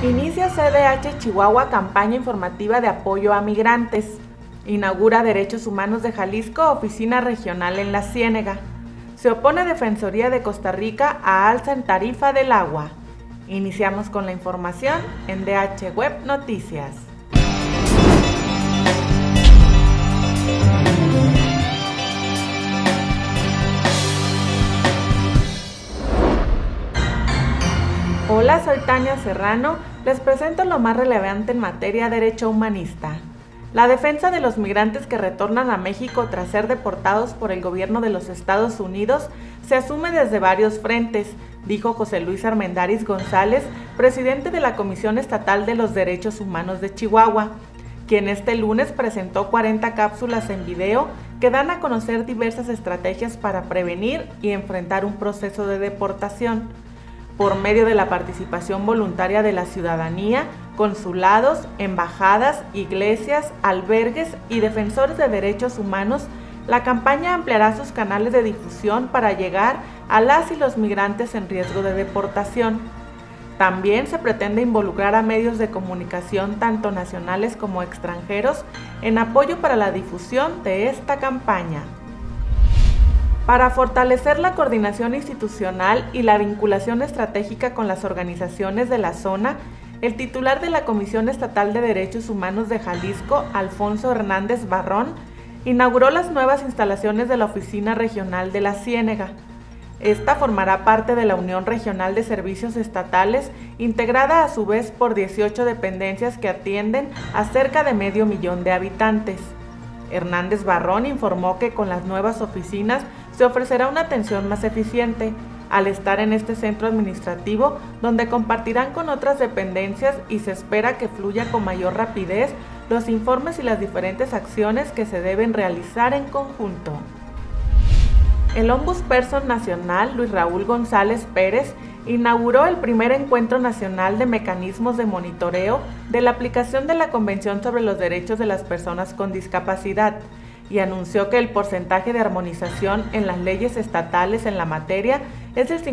Inicia CDH Chihuahua campaña informativa de apoyo a migrantes. Inaugura Derechos Humanos de Jalisco oficina regional en La Ciénega. Se opone Defensoría de Costa Rica a alza en tarifa del agua. Iniciamos con la información en DH Web Noticias. Hola, soy Tania Serrano, les presento lo más relevante en materia de derecho humanista. La defensa de los migrantes que retornan a México tras ser deportados por el gobierno de los Estados Unidos se asume desde varios frentes, dijo José Luis Armendáriz González, presidente de la Comisión Estatal de los Derechos Humanos de Chihuahua, quien este lunes presentó 40 cápsulas en video que dan a conocer diversas estrategias para prevenir y enfrentar un proceso de deportación. Por medio de la participación voluntaria de la ciudadanía, consulados, embajadas, iglesias, albergues y defensores de derechos humanos, la campaña ampliará sus canales de difusión para llegar a las y los migrantes en riesgo de deportación. También se pretende involucrar a medios de comunicación tanto nacionales como extranjeros en apoyo para la difusión de esta campaña. Para fortalecer la coordinación institucional y la vinculación estratégica con las organizaciones de la zona, el titular de la Comisión Estatal de Derechos Humanos de Jalisco, Alfonso Hernández Barrón, inauguró las nuevas instalaciones de la Oficina Regional de La Ciénega. Esta formará parte de la Unión Regional de Servicios Estatales, integrada a su vez por 18 dependencias que atienden a cerca de 500,000 de habitantes. Hernández Barrón informó que con las nuevas oficinas se ofrecerá una atención más eficiente, al estar en este centro administrativo donde compartirán con otras dependencias y se espera que fluya con mayor rapidez los informes y las diferentes acciones que se deben realizar en conjunto. El Ombudsperson Nacional, Luis Raúl González Pérez, inauguró el primer encuentro nacional de mecanismos de monitoreo de la aplicación de la Convención sobre los Derechos de las Personas con Discapacidad y anunció que el porcentaje de armonización en las leyes estatales en la materia es del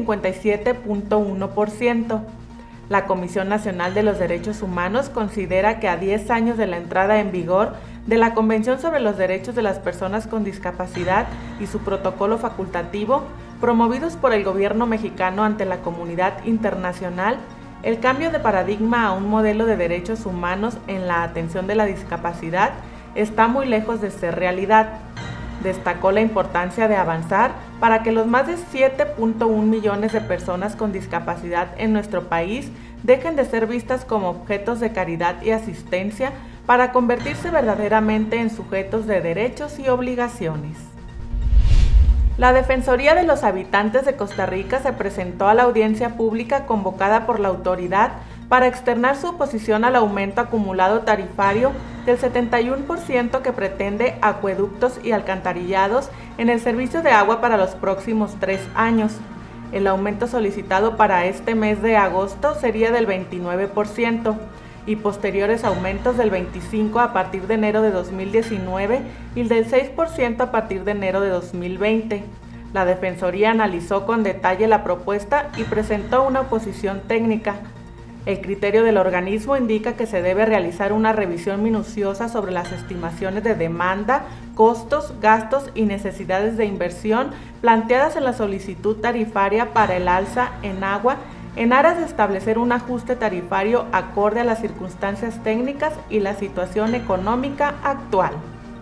57.1%. La Comisión Nacional de los Derechos Humanos considera que a 10 años de la entrada en vigor de la Convención sobre los Derechos de las Personas con Discapacidad y su protocolo facultativo, promovidos por el gobierno mexicano ante la comunidad internacional, el cambio de paradigma a un modelo de derechos humanos en la atención de la discapacidad está muy lejos de ser realidad. Destacó la importancia de avanzar para que los más de 7.1 millones de personas con discapacidad en nuestro país dejen de ser vistas como objetos de caridad y asistencia para convertirse verdaderamente en sujetos de derechos y obligaciones. La Defensoría de los Habitantes de Costa Rica se presentó a la audiencia pública convocada por la autoridad para externar su oposición al aumento acumulado tarifario del 71% que pretende Acueductos y Alcantarillados en el servicio de agua para los próximos 3 años. El aumento solicitado para este mes de agosto sería del 29% y posteriores aumentos del 25% a partir de enero de 2019 y del 6% a partir de enero de 2020. La Defensoría analizó con detalle la propuesta y presentó una oposición técnica. El criterio del organismo indica que se debe realizar una revisión minuciosa sobre las estimaciones de demanda, costos, gastos y necesidades de inversión planteadas en la solicitud tarifaria para el alza en agua en aras de establecer un ajuste tarifario acorde a las circunstancias técnicas y la situación económica actual.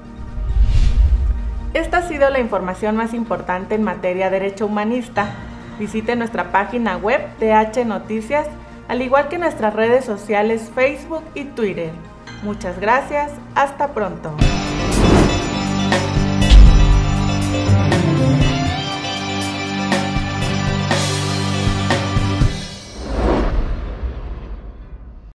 Esta ha sido la información más importante en materia de derecho humanista. Visite nuestra página web DH Noticias, al igual que nuestras redes sociales Facebook y Twitter. Muchas gracias, hasta pronto.